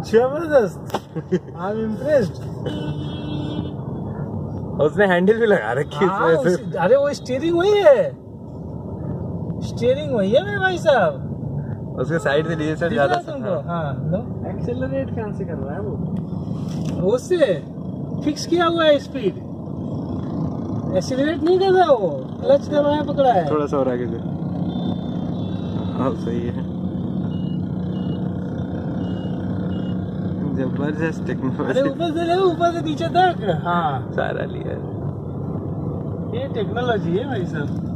जबरदस्त। I am impressed. उसने handle भी लगा रखी है इसमें। अरे वो स्टीयरिंग वही है, स्टीयरिंग वही है मेरे भाई साहब। उसके साइड से डीजे से ज्यादा तुमको। हाँ एक्सेलरेट कहाँ से कर रहा है वो? उससे फिक्स किया हुआ है स्पीड, एक्सीलरेट नहीं कर रहा वो, क्लच कर रहा है, पकड़ा है थोड़ा सा और आगे से। हाँ सही है, जबरदस्त टेक्नोलॉजी। अरे ऊपर से ले, ऊपर से नीचे तक। हाँ सारा लिया है, ये टेक्नोलॉजी है भाई साहब।